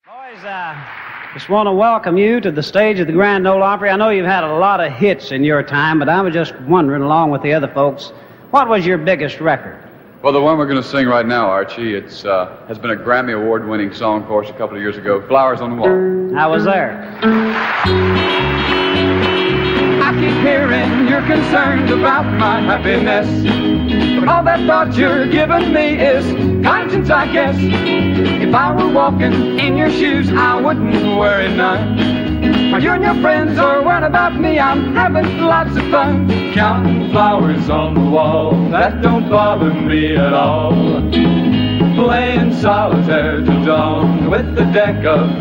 Boys, just want to welcome you to the stage of the Grand Ole Opry. I know you've had a lot of hits in your time, but I was just wondering, along with the other folks, what was your biggest record? Well, the one we're going to sing right now, Archie, it's has been a Grammy Award-winning song for us a couple of years ago, Flowers on the Wall. I was there. I keep hearing you're concerned about my happiness, but all that thought you're giving me is conscience, I guess. If I were walking in your shoes, I wouldn't worry none. While you and your friends are worrying about me, I'm having lots of fun. Counting flowers on the wall, that don't bother me at all. Playing solitaire till dawn with the deck of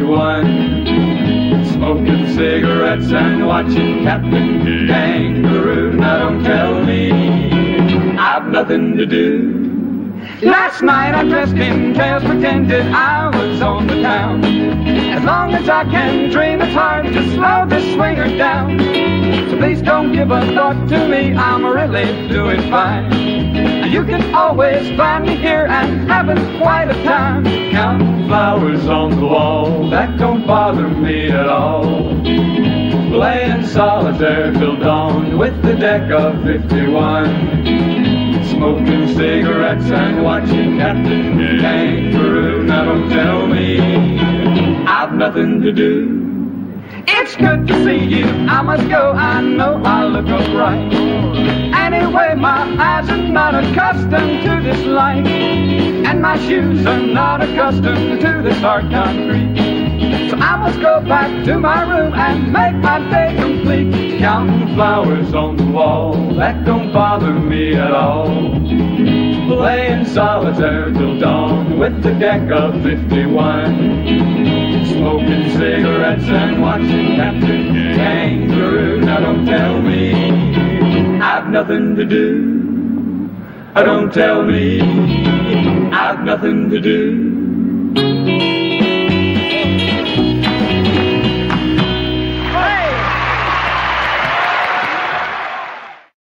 51. Smoking cigarettes and watching Captain Kangaroo. Now don't tell me I've nothing to do. Last night I dressed in tails, pretended I was on the town. As long as I can dream, it's hard to slow this swinger down. So please don't give a thought to me, I'm really doing fine. You can always find me here and having quite a time. Counting flowers on the wall, that don't bother me at all. Playing solitaire till dawn with the deck of 51. Smoking cigarettes and watching Captain Kangaroo. Now don't tell me I've nothing to do. It's good to see you, I must go, I know I look upright. Anyway, my eyes are not accustomed to this light, and my shoes are not accustomed to this hard concrete. So I must go back to my room and make my day complete. Counting flowers on the wall, that don't bother me at all. Playing solitaire till dawn with the deck of 51. Smoking cigarettes and watching Captain Kangaroo. Now don't tell me I've nothing to do. Don't tell me I've nothing to do.